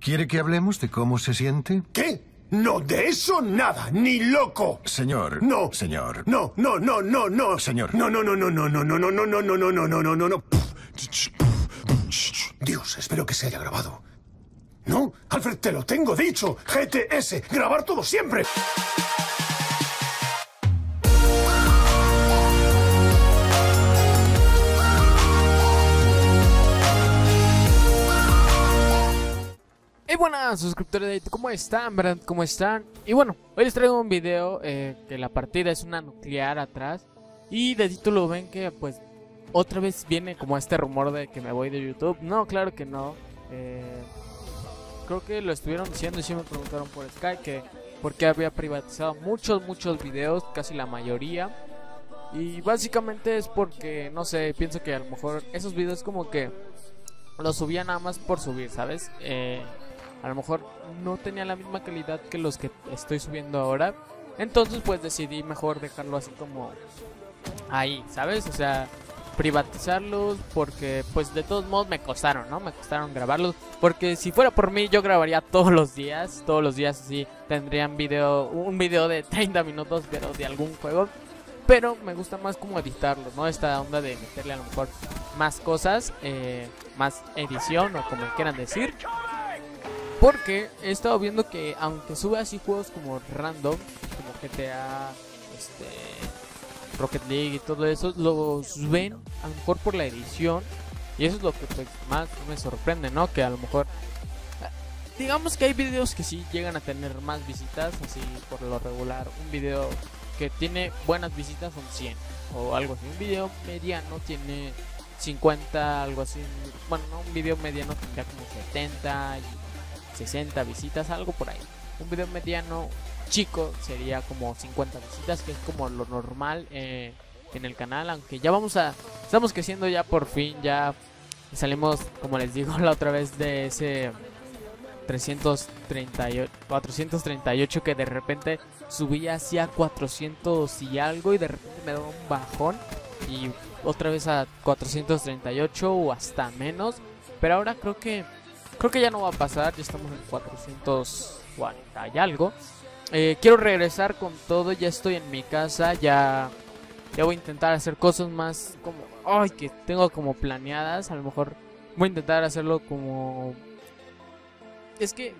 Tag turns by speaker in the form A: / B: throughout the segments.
A: ¿Quiere que hablemos de cómo se siente?
B: ¿Qué? No, de eso nada, ni loco.
A: Señor.
B: No.
A: Señor.
B: No, no, no, no, no.
A: Señor.
B: No, no, no, no, no, no, no, no, no, no, no, no, no, no, no, no, no. Dios, espero que se haya grabado. No, Alfred, te lo tengo dicho. GTS, grabar todo siempre.
C: Y buenas suscriptores de YouTube, ¿cómo están? ¿Verdad? ¿Cómo están? Y bueno, hoy les traigo un video que la partida es una nuclear atrás. Y de título ven que pues otra vez viene como este rumor de que me voy de YouTube. No, claro que no. Creo que lo estuvieron diciendo y sí me preguntaron por Skype que porque había privatizado muchos videos, casi la mayoría. Y básicamente es porque, no sé, pienso que a lo mejor esos videos como que los subía nada más por subir, ¿sabes? A lo mejor no tenía la misma calidad que los que estoy subiendo ahora. Entonces pues decidí mejor dejarlo así como ahí, ¿sabes? O sea, privatizarlos porque pues de todos modos me costaron, ¿no? Me costaron grabarlos. Porque si fuera por mí yo grabaría todos los días así. Tendrían un video de 30 minutos pero de algún juego. Pero me gusta más como editarlo, ¿no? Esta onda de meterle a lo mejor más cosas, más edición o como quieran decir. Porque he estado viendo que aunque sube así juegos como random, como GTA, Rocket League y todo eso, los ven a lo mejor por la edición. Y eso es lo que pues, más me sorprende, ¿no? Que a lo mejor, digamos que hay videos que sí llegan a tener más visitas, así por lo regular. Un video que tiene buenas visitas son 100 o algo así. Un video mediano tiene 50, algo así. Bueno, no, un video mediano tendría como 70 y 60 visitas, algo por ahí. Un video mediano chico sería como 50 visitas, que es como lo normal en el canal. Aunque ya estamos creciendo ya por fin, ya salimos, como les digo la otra vez, de ese 438 que de repente subía hacia 400 y algo y de repente me daba un bajón y otra vez a 438 o hasta menos. Pero ahora creo que ya no va a pasar, ya estamos en 440 y algo. Quiero regresar con todo, ya estoy en mi casa, ya voy a intentar hacer cosas más como, que tengo como planeadas. A lo mejor voy a intentar hacerlo como... Es que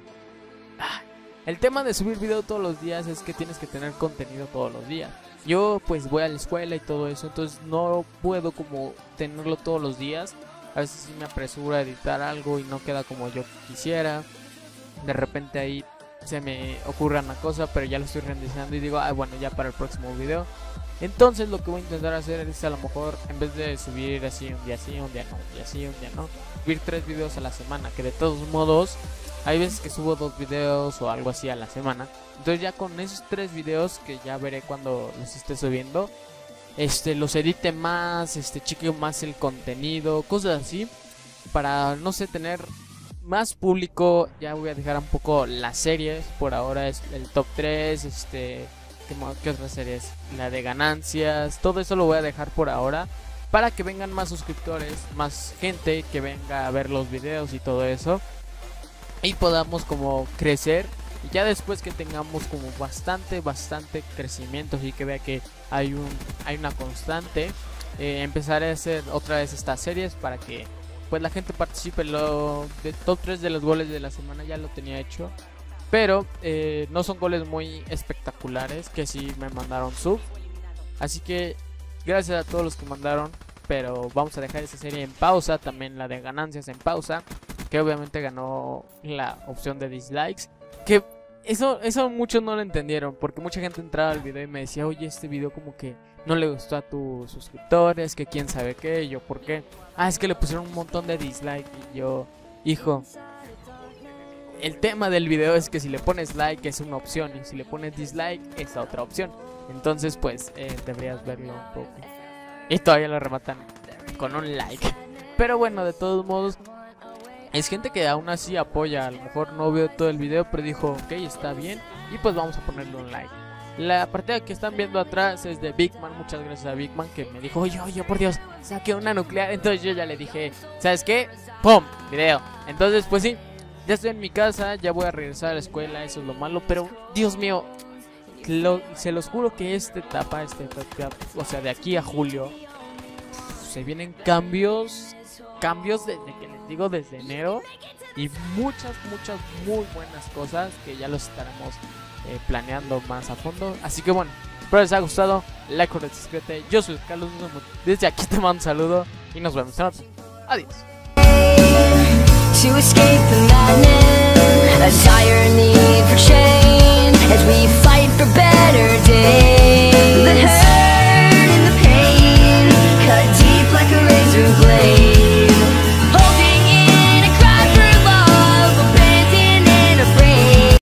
C: el tema de subir video todos los días es que tienes que tener contenido todos los días. Yo pues voy a la escuela y todo eso, entonces no puedo como tenerlo todos los días. A veces sí me apresuro a editar algo y no queda como yo quisiera. De repente ahí se me ocurre una cosa, pero ya lo estoy renderizando y digo, bueno, ya para el próximo video. Entonces lo que voy a intentar hacer es a lo mejor, en vez de subir así un día sí, un día no, un día sí, un día no, subir 3 videos a la semana. Que de todos modos, hay veces que subo 2 videos o algo así a la semana. Entonces ya con esos 3 videos, que ya veré cuando los esté subiendo, los edite más, cheque más el contenido, cosas así, para, no sé, tener más público. Ya voy a dejar un poco las series, por ahora es el top 3, ¿qué otras series? La de ganancias, todo eso lo voy a dejar por ahora, para que vengan más suscriptores, más gente que venga a ver los videos y todo eso, y podamos como crecer. Y ya después que tengamos como bastante crecimiento y que vea que hay una constante, empezaré a hacer otra vez estas series para que pues la gente participe. Lo de top 3 de los goles de la semana ya lo tenía hecho, pero no son goles muy espectaculares, que sí me mandaron sub. Así que gracias a todos los que mandaron, pero vamos a dejar esa serie en pausa, también la de ganancias en pausa, que obviamente ganó la opción de dislikes. Que eso muchos no lo entendieron, porque mucha gente entraba al video y me decía, oye, este video como que no le gustó a tus suscriptores, que quién sabe qué. Y yo, ¿por qué? Es que le pusieron un montón de dislike. Y yo, hijo, el tema del video es que si le pones like es una opción, y si le pones dislike es otra opción. Entonces pues deberías verlo un poco. Y todavía lo rematan con un like. Pero bueno, de todos modos, es gente que aún así apoya. A lo mejor no veo todo el video, pero dijo, ok, está bien, y pues vamos a ponerle un like. La partida que están viendo atrás es de Big Man. Muchas gracias a Big Man, que me dijo, oye, por Dios, saqué una nuclear. Entonces yo ya le dije, ¿sabes qué? ¡Pum! Video. Entonces pues sí, Ya estoy en mi casa, ya voy a regresar a la escuela, eso es lo malo, pero Dios mío, se los juro que esta etapa, o sea, de aquí a julio, se vienen cambios desde que les digo, desde enero, y muchas muy buenas cosas que ya los estaremos planeando más a fondo. Así que bueno, espero les haya gustado, like, suscríbete. Yo soy Carlos, desde aquí te mando un saludo y nos vemos en otro. Adiós.
D: To escape the madness, a dire need for change as we fight for better days.